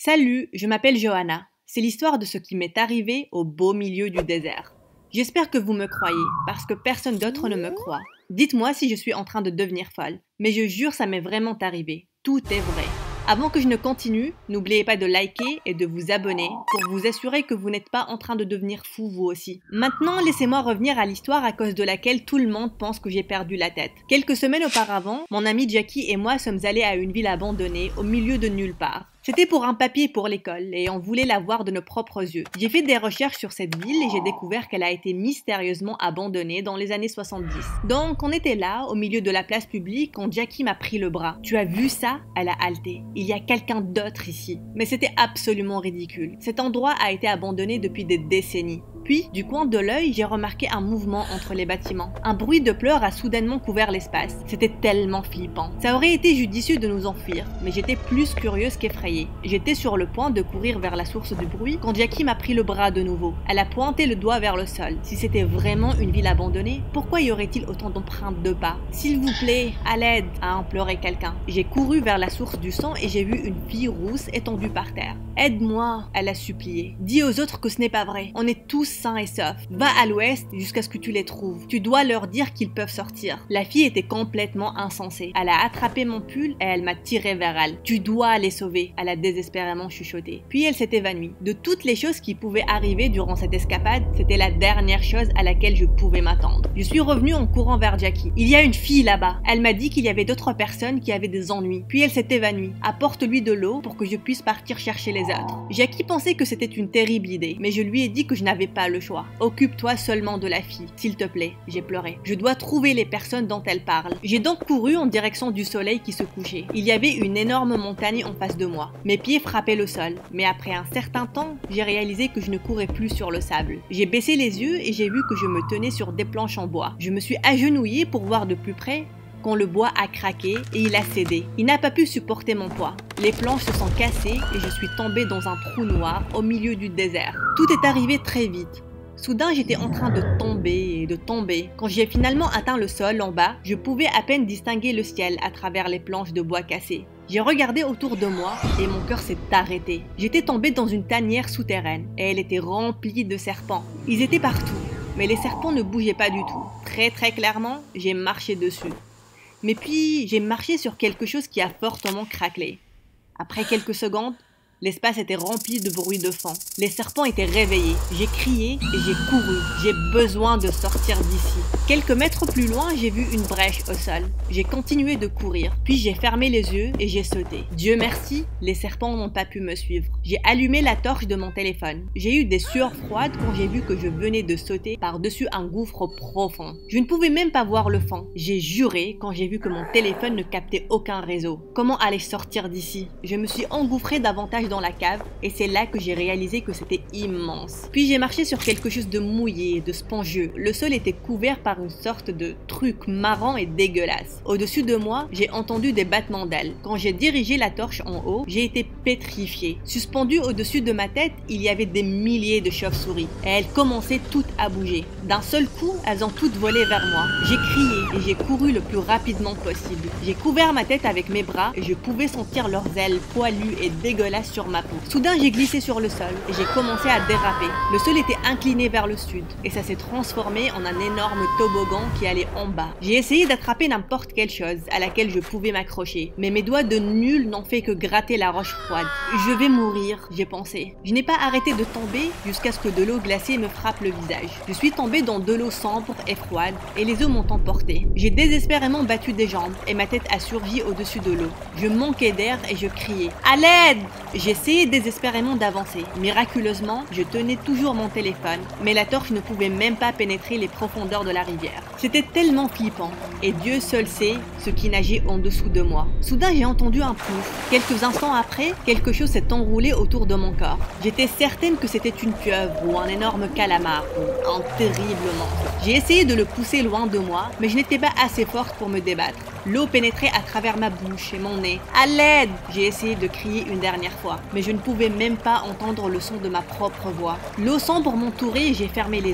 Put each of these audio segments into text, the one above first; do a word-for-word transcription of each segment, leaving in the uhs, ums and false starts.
Salut, je m'appelle Johanna. C'est l'histoire de ce qui m'est arrivé au beau milieu du désert. J'espère que vous me croyez, parce que personne d'autre ne me croit. Dites-moi si je suis en train de devenir folle. Mais je jure, ça m'est vraiment arrivé. Tout est vrai. Avant que je ne continue, n'oubliez pas de liker et de vous abonner pour vous assurer que vous n'êtes pas en train de devenir fou vous aussi. Maintenant, laissez-moi revenir à l'histoire à cause de laquelle tout le monde pense que j'ai perdu la tête. Quelques semaines auparavant, mon ami Jackie et moi sommes allés à une ville abandonnée au milieu de nulle part. C'était pour un papier pour l'école et on voulait la voir de nos propres yeux. J'ai fait des recherches sur cette ville et j'ai découvert qu'elle a été mystérieusement abandonnée dans les années soixante-dix. Donc on était là, au milieu de la place publique, quand Jackie m'a pris le bras. Tu as vu ça? Elle a halté. Il y a quelqu'un d'autre ici. Mais c'était absolument ridicule. Cet endroit a été abandonné depuis des décennies. Puis, du coin de l'œil, j'ai remarqué un mouvement entre les bâtiments. Un bruit de pleurs a soudainement couvert l'espace. C'était tellement flippant. Ça aurait été judicieux de nous enfuir, mais j'étais plus curieuse qu'effrayée. J'étais sur le point de courir vers la source du bruit quand Jackie m'a pris le bras de nouveau. Elle a pointé le doigt vers le sol. Si c'était vraiment une ville abandonnée, pourquoi y aurait-il autant d'empreintes de pas? S'il vous plaît, à l'aide, a imploré quelqu'un. J'ai couru vers la source du sang et j'ai vu une fille rousse étendue par terre. Aide-moi, elle a supplié. Dis aux autres que ce n'est pas vrai. On est tous sains et saufs. Va à l'ouest jusqu'à ce que tu les trouves. Tu dois leur dire qu'ils peuvent sortir. La fille était complètement insensée. Elle a attrapé mon pull et elle m'a tiré vers elle. Tu dois les sauver. Elle a désespérément chuchoté. Puis elle s'est évanouie. De toutes les choses qui pouvaient arriver durant cette escapade, c'était la dernière chose à laquelle je pouvais m'attendre. Je suis revenue en courant vers Jackie. Il y a une fille là-bas. Elle m'a dit qu'il y avait d'autres personnes qui avaient des ennuis. Puis elle s'est évanouie. Apporte-lui de l'eau pour que je puisse partir chercher les autres. Jackie pensait que c'était une terrible idée, mais je lui ai dit que je n'avais pas le choix. Occupe-toi seulement de la fille, s'il te plaît. J'ai pleuré. Je dois trouver les personnes dont elle parle. J'ai donc couru en direction du soleil qui se couchait. Il y avait une énorme montagne en face de moi. Mes pieds frappaient le sol, mais après un certain temps, j'ai réalisé que je ne courais plus sur le sable. J'ai baissé les yeux et j'ai vu que je me tenais sur des planches en bois. Je me suis agenouillée pour voir de plus près quand le bois a craqué et il a cédé. Il n'a pas pu supporter mon poids. Les planches se sont cassées et je suis tombée dans un trou noir au milieu du désert. Tout est arrivé très vite. Soudain, j'étais en train de tomber et de tomber. Quand j'ai finalement atteint le sol en bas, je pouvais à peine distinguer le ciel à travers les planches de bois cassées. J'ai regardé autour de moi et mon cœur s'est arrêté. J'étais tombée dans une tanière souterraine et elle était remplie de serpents. Ils étaient partout, mais les serpents ne bougeaient pas du tout. Très très clairement, j'ai marché dessus. Mais puis, j'ai marché sur quelque chose qui a fortement craquelé. Après quelques secondes, l'espace était rempli de bruit de fond. Les serpents étaient réveillés. J'ai crié et j'ai couru. J'ai besoin de sortir d'ici. Quelques mètres plus loin, j'ai vu une brèche au sol. J'ai continué de courir. Puis j'ai fermé les yeux et j'ai sauté. Dieu merci, les serpents n'ont pas pu me suivre. J'ai allumé la torche de mon téléphone. J'ai eu des sueurs froides quand j'ai vu que je venais de sauter par-dessus un gouffre profond. Je ne pouvais même pas voir le fond. J'ai juré quand j'ai vu que mon téléphone ne captait aucun réseau. Comment aller sortir d'ici? Je me suis engouffrée davantage dans la cave et c'est là que j'ai réalisé que c'était immense. Puis j'ai marché sur quelque chose de mouillé, de spongieux. Le sol était couvert par une sorte de truc marron et dégueulasse. Au-dessus de moi, j'ai entendu des battements d'ailes. Quand j'ai dirigé la torche en haut, j'ai été pétrifiée. Suspendue au-dessus de ma tête, il y avait des milliers de chauves-souris et elles commençaient toutes à bouger. D'un seul coup, elles ont toutes volé vers moi. J'ai crié et j'ai couru le plus rapidement possible. J'ai couvert ma tête avec mes bras et je pouvais sentir leurs ailes poilues et dégueulasses sur ma peau. Soudain, j'ai glissé sur le sol et j'ai commencé à déraper. Le sol était incliné vers le sud et ça s'est transformé en un énorme toboggan qui allait en bas. J'ai essayé d'attraper n'importe quelle chose à laquelle je pouvais m'accrocher, mais mes doigts de nul n'ont fait que gratter la roche froide. Je vais mourir, j'ai pensé. Je n'ai pas arrêté de tomber jusqu'à ce que de l'eau glacée me frappe le visage. Je suis tombée dans de l'eau sombre et froide et les eaux m'ont emporté. J'ai désespérément battu des jambes et ma tête a surgi au-dessus de l'eau. Je manquais d'air et je criais « À l'aide !» J'essayais désespérément d'avancer. Miraculeusement, je tenais toujours mon téléphone, mais la torche ne pouvait même pas pénétrer les profondeurs de la rivière. C'était tellement flippant, et Dieu seul sait ce qui nageait en dessous de moi. Soudain, j'ai entendu un plouf. Quelques instants après, quelque chose s'est enroulé autour de mon corps. J'étais certaine que c'était une pieuvre ou un énorme calamar ou un terrible monstre. J'ai essayé de le pousser loin de moi, mais je n'étais pas assez forte pour me débattre. L'eau pénétrait à travers ma bouche et mon nez. « À l'aide !» J'ai essayé de crier une dernière fois, mais je ne pouvais même pas entendre le son de ma propre voix. L'eau sombre m'entourait et j'ai fermé les yeux.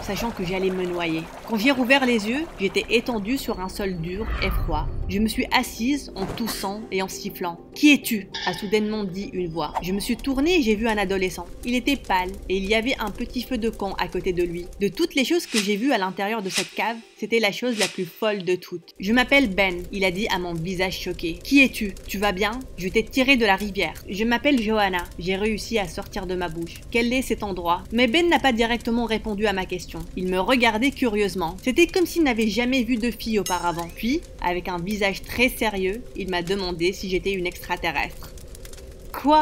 sachant que j'allais me noyer. Quand j'ai rouvert les yeux, j'étais étendue sur un sol dur et froid. Je me suis assise en toussant et en sifflant. « Qui es-tu » a soudainement dit une voix. Je me suis tournée et j'ai vu un adolescent. Il était pâle et il y avait un petit feu de camp à côté de lui. De toutes les choses que j'ai vues à l'intérieur de cette cave, c'était la chose la plus folle de toutes. « Je m'appelle Ben », il a dit à mon visage choqué. « Qui es-tu ? Tu vas bien ? Je t'ai tiré de la rivière. Je m'appelle Johanna. » J'ai réussi à sortir de ma bouche. « Quel est cet endroit ?» Mais Ben n'a pas directement répondu à ma question. Il me regardait curieusement. C'était comme s'il n'avait jamais vu de fille auparavant. Puis, avec un visage très sérieux, il m'a demandé si j'étais une extraterrestre. Quoi ?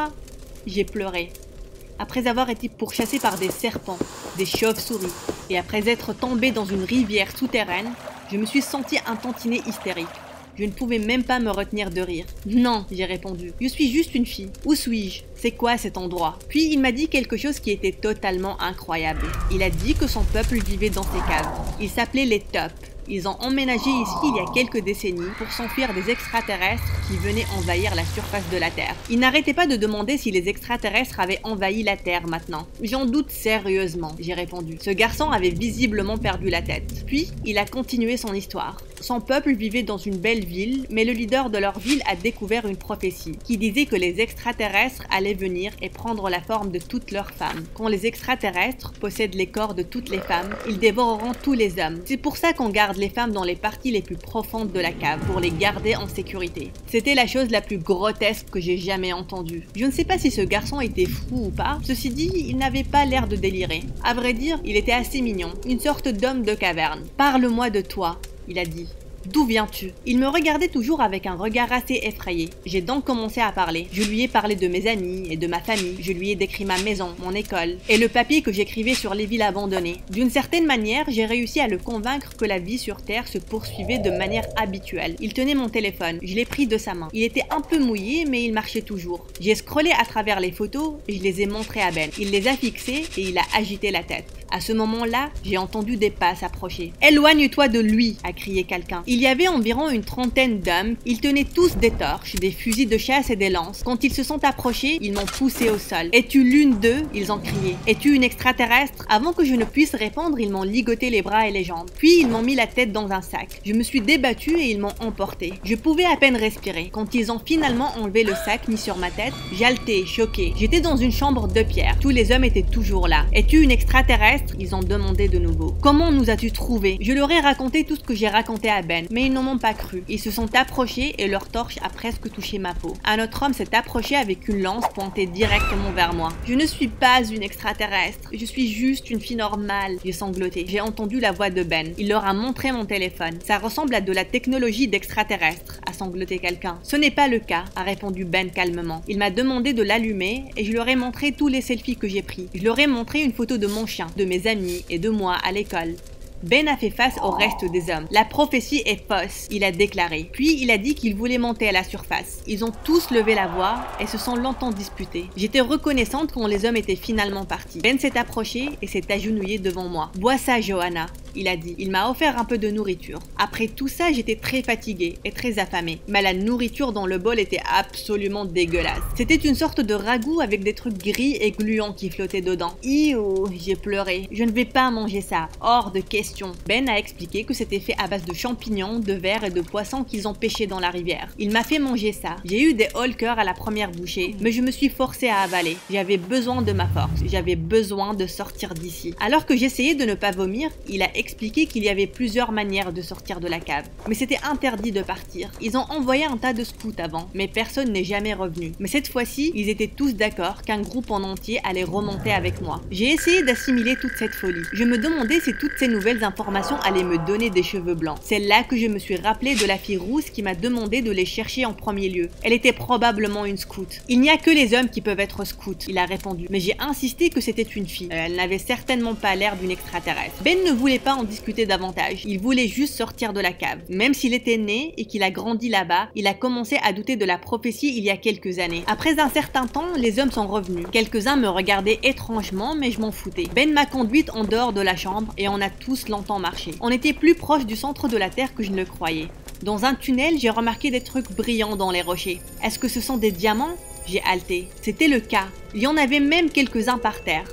J'ai pleuré. Après avoir été pourchassée par des serpents, des chauves-souris, et après être tombée dans une rivière souterraine, je me suis sentie un tantinet hystérique. Je ne pouvais même pas me retenir de rire. « Non », j'ai répondu, « je suis juste une fille. Où suis-je ? C'est quoi cet endroit ?» Puis il m'a dit quelque chose qui était totalement incroyable. Il a dit que son peuple vivait dans ces caves. Il s'appelait les Toph. Ils ont emménagé ici il y a quelques décennies pour s'enfuir des extraterrestres qui venaient envahir la surface de la Terre. Il n'arrêtait pas de demander si les extraterrestres avaient envahi la Terre maintenant. J'en doute sérieusement, j'ai répondu. Ce garçon avait visiblement perdu la tête. Puis, il a continué son histoire. Son peuple vivait dans une belle ville, mais le leader de leur ville a découvert une prophétie qui disait que les extraterrestres allaient venir et prendre la forme de toutes leurs femmes. Quand les extraterrestres possèdent les corps de toutes les femmes, ils dévoreront tous les hommes. C'est pour ça qu'on garde les femmes dans les parties les plus profondes de la cave, pour les garder en sécurité. C'était la chose la plus grotesque que j'ai jamais entendue. Je ne sais pas si ce garçon était fou ou pas, ceci dit, il n'avait pas l'air de délirer. À vrai dire, il était assez mignon, une sorte d'homme de caverne. « Parle-moi de toi », il a dit. D'où viens-tu ? Il me regardait toujours avec un regard assez effrayé. J'ai donc commencé à parler. Je lui ai parlé de mes amis et de ma famille. Je lui ai décrit ma maison, mon école et le papier que j'écrivais sur les villes abandonnées. D'une certaine manière, j'ai réussi à le convaincre que la vie sur Terre se poursuivait de manière habituelle. Il tenait mon téléphone. Je l'ai pris de sa main. Il était un peu mouillé, mais il marchait toujours. J'ai scrollé à travers les photos et je les ai montrées à Ben. Il les a fixées et il a agité la tête. À ce moment-là, j'ai entendu des pas s'approcher. « Éloigne-toi de lui !» a crié quelqu'un. Il y avait environ une trentaine d'hommes. Ils tenaient tous des torches, des fusils de chasse et des lances. Quand ils se sont approchés, ils m'ont poussé au sol. « Es-tu l'une d'eux ?» ils ont crié. « Es-tu une extraterrestre ?» Avant que je ne puisse répondre, ils m'ont ligoté les bras et les jambes. Puis ils m'ont mis la tête dans un sac. Je me suis débattue et ils m'ont emporté. Je pouvais à peine respirer. Quand ils ont finalement enlevé le sac mis sur ma tête, j'haletais, choquée. J'étais dans une chambre de pierre. Tous les hommes étaient toujours là. « Es-tu une extraterrestre ?» Ils ont demandé de nouveau. « Comment nous as-tu trouvés ?» Je leur ai raconté tout ce que j'ai raconté à Ben, mais ils n'en m'ont pas cru. Ils se sont approchés et leur torche a presque touché ma peau. Un autre homme s'est approché avec une lance pointée directement vers moi. « Je ne suis pas une extraterrestre, je suis juste une fille normale. » J'ai sangloté. J'ai entendu la voix de Ben. Il leur a montré mon téléphone. « Ça ressemble à de la technologie d'extraterrestre, » a sangloté quelqu'un. « Ce n'est pas le cas, » a répondu Ben calmement. Il m'a demandé de l'allumer et je leur ai montré tous les selfies que j'ai pris. Je leur ai montré une photo de mon chien, de mes amis et de moi à l'école. Ben a fait face au reste des hommes. « La prophétie est fausse », il a déclaré. Puis il a dit qu'il voulait monter à la surface. Ils ont tous levé la voix et se sont longtemps disputés. J'étais reconnaissante quand les hommes étaient finalement partis. Ben s'est approché et s'est agenouillé devant moi. « Bois ça, Johanna », il a dit. Il m'a offert un peu de nourriture. Après tout ça, j'étais très fatiguée et très affamée. Mais la nourriture dans le bol était absolument dégueulasse. C'était une sorte de ragoût avec des trucs gris et gluants qui flottaient dedans. Iouh, j'ai pleuré. Je ne vais pas manger ça. Hors de question. Ben a expliqué que c'était fait à base de champignons, de vers et de poissons qu'ils ont pêchés dans la rivière. Il m'a fait manger ça. J'ai eu des hauts le cœur à la première bouchée, mais je me suis forcée à avaler. J'avais besoin de ma force. J'avais besoin de sortir d'ici. Alors que j'essayais de ne pas vomir, il a expliqué qu'il y avait plusieurs manières de sortir de la cave. Mais c'était interdit de partir. Ils ont envoyé un tas de scouts avant, mais personne n'est jamais revenu. Mais cette fois-ci, ils étaient tous d'accord qu'un groupe en entier allait remonter avec moi. J'ai essayé d'assimiler toute cette folie. Je me demandais si toutes ces nouvelles informations allaient me donner des cheveux blancs. C'est là que je me suis rappelé de la fille rousse qui m'a demandé de les chercher en premier lieu. Elle était probablement une scout. « Il n'y a que les hommes qui peuvent être scouts », il a répondu. Mais j'ai insisté que c'était une fille. Elle n'avait certainement pas l'air d'une extraterrestre. Ben ne voulait pas en discuter davantage. Il voulait juste sortir de la cave. Même s'il était né et qu'il a grandi là-bas, il a commencé à douter de la prophétie il y a quelques années. Après un certain temps, les hommes sont revenus. Quelques-uns me regardaient étrangement, mais je m'en foutais. Ben m'a conduite en dehors de la chambre et on a tous longtemps marché. On était plus proche du centre de la Terre que je ne le croyais. Dans un tunnel, j'ai remarqué des trucs brillants dans les rochers. Est-ce que ce sont des diamants ? J'ai haleté. C'était le cas. Il y en avait même quelques-uns par terre.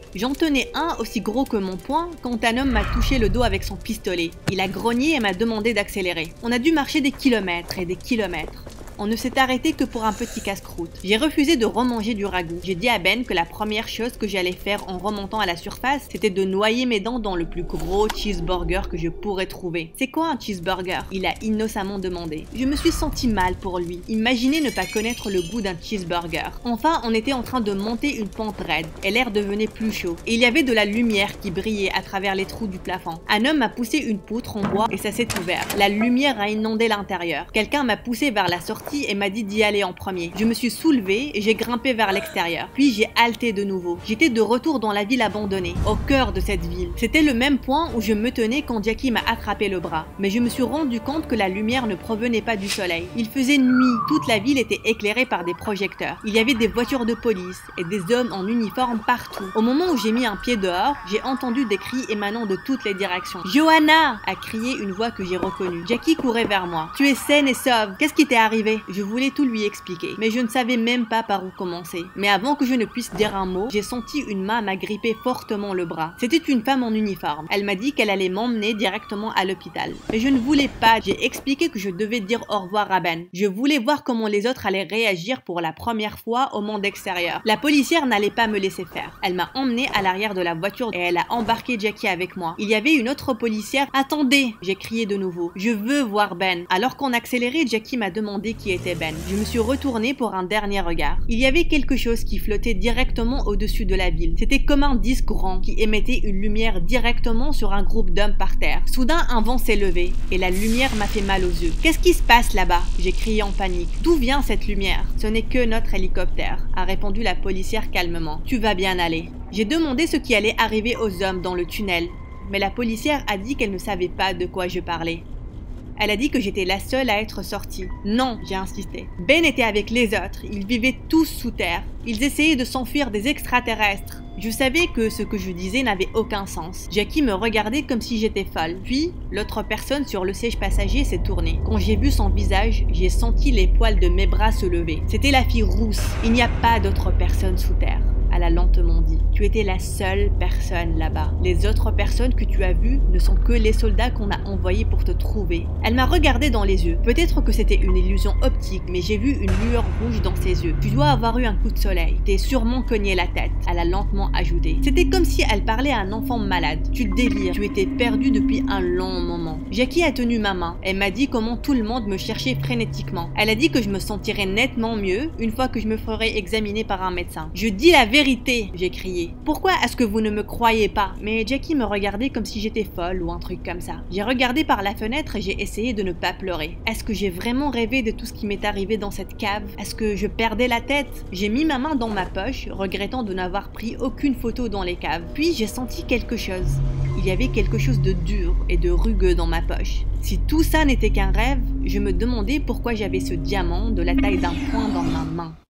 J'en tenais un aussi gros que mon poing quand un homme m'a touché le dos avec son pistolet. Il a grogné et m'a demandé d'accélérer. On a dû marcher des kilomètres et des kilomètres. On ne s'est arrêté que pour un petit casse-croûte. J'ai refusé de remanger du ragoût. J'ai dit à Ben que la première chose que j'allais faire en remontant à la surface, c'était de noyer mes dents dans le plus gros cheeseburger que je pourrais trouver. C'est quoi un cheeseburger? Il a innocemment demandé. Je me suis senti mal pour lui. Imaginez ne pas connaître le goût d'un cheeseburger. Enfin, on était en train de monter une pente raide et l'air devenait plus chaud. Et il y avait de la lumière qui brillait à travers les trous du plafond. Un homme m'a poussé une poutre en bois et ça s'est ouvert. La lumière a inondé l'intérieur. Quelqu'un m'a poussé vers la sortie et m'a dit d'y aller en premier. Je me suis soulevée et j'ai grimpé vers l'extérieur. Puis j'ai halté de nouveau. J'étais de retour dans la ville abandonnée, au cœur de cette ville. C'était le même point où je me tenais quand Jackie m'a attrapé le bras. Mais je me suis rendu compte que la lumière ne provenait pas du soleil. Il faisait nuit. Toute la ville était éclairée par des projecteurs. Il y avait des voitures de police et des hommes en uniforme partout. Au moment où j'ai mis un pied dehors, j'ai entendu des cris émanant de toutes les directions. « Johanna !» a crié une voix que j'ai reconnue. Jackie courait vers moi. « Tu es saine et sauve. Qu'est-ce qui t'est arrivé ?» Je voulais tout lui expliquer, mais je ne savais même pas par où commencer. Mais avant que je ne puisse dire un mot, j'ai senti une main m'agripper fortement le bras. C'était une femme en uniforme. Elle m'a dit qu'elle allait m'emmener directement à l'hôpital. Mais je ne voulais pas. J'ai expliqué que je devais dire au revoir à Ben. Je voulais voir comment les autres allaient réagir pour la première fois au monde extérieur. La policière n'allait pas me laisser faire. Elle m'a emmenée à l'arrière de la voiture et elle a embarqué Jackie avec moi. Il y avait une autre policière. « Attendez !» J'ai crié de nouveau. « Je veux voir Ben. » Alors qu'on accélérait, Jackie m'a demandé qui était Ben. Je me suis retournée pour un dernier regard. Il y avait quelque chose qui flottait directement au-dessus de la ville. C'était comme un disque grand qui émettait une lumière directement sur un groupe d'hommes par terre. Soudain, un vent s'est levé et la lumière m'a fait mal aux yeux. « Qu'est-ce qui se passe là-bas ?» J'ai crié en panique. « D'où vient cette lumière ?»« Ce n'est que notre hélicoptère », a répondu la policière calmement. « Tu vas bien aller. » J'ai demandé ce qui allait arriver aux hommes dans le tunnel, mais la policière a dit qu'elle ne savait pas de quoi je parlais. Elle a dit que j'étais la seule à être sortie. Non, j'ai insisté. Ben était avec les autres. Ils vivaient tous sous terre. Ils essayaient de s'enfuir des extraterrestres. Je savais que ce que je disais n'avait aucun sens. Jackie me regardait comme si j'étais folle. Puis, l'autre personne sur le siège passager s'est tournée. Quand j'ai vu son visage, j'ai senti les poils de mes bras se lever. C'était la fille rousse. Il n'y a pas d'autre personne sous terre. Elle a lentement dit. Tu étais la seule personne là-bas. Les autres personnes que tu as vues ne sont que les soldats qu'on a envoyés pour te trouver. Elle m'a regardé dans les yeux. Peut-être que c'était une illusion optique, mais j'ai vu une lueur rouge dans ses yeux. Tu dois avoir eu un coup de soleil. T'es sûrement cogné la tête. Elle a lentement ajouté. C'était comme si elle parlait à un enfant malade. Tu délires. Tu étais perdu depuis un long moment. Jackie a tenu ma main. Elle m'a dit comment tout le monde me cherchait frénétiquement. Elle a dit que je me sentirais nettement mieux une fois que je me ferais examiner par un médecin. Je dis la vérité. Vérité, j'ai crié. Pourquoi est-ce que vous ne me croyez pas? Mais Jackie me regardait comme si j'étais folle ou un truc comme ça. J'ai regardé par la fenêtre et j'ai essayé de ne pas pleurer. Est-ce que j'ai vraiment rêvé de tout ce qui m'est arrivé dans cette cave? Est-ce que je perdais la tête? J'ai mis ma main dans ma poche, regrettant de n'avoir pris aucune photo dans les caves. Puis j'ai senti quelque chose. Il y avait quelque chose de dur et de rugueux dans ma poche. Si tout ça n'était qu'un rêve, je me demandais pourquoi j'avais ce diamant de la taille d'un poing dans ma main.